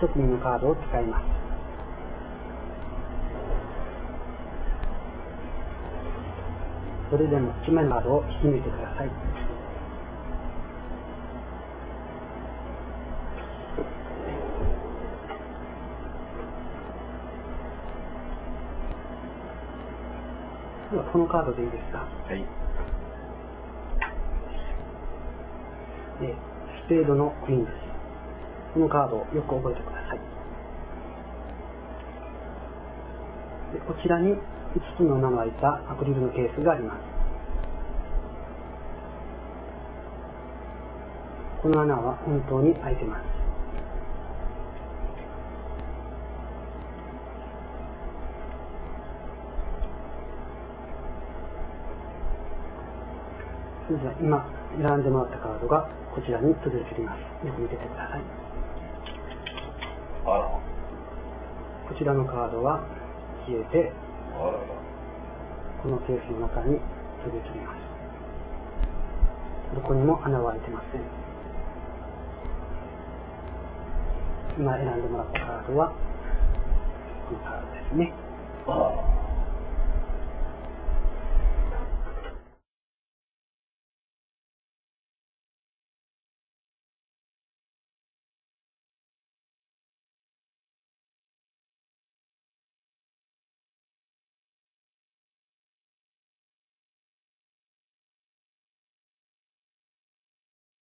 1組のカードを使います。それでも1枚のカードを引き抜いてください。ではこのカードでいいですか。 はい。 スペードのクイーンです。このカードをよく覚えてください。こちらに5つの穴の開いたアクリルのケースがあります。この穴は本当に開いています。それでは今選んでもらったカードがこちらに続いています。よく見ててください。 あら。 こちらのカードは消えて、 あらら。 このケースの中に続いています。どこにも穴は開いてません。今選んでもらったカードはこのカードですね。 あら。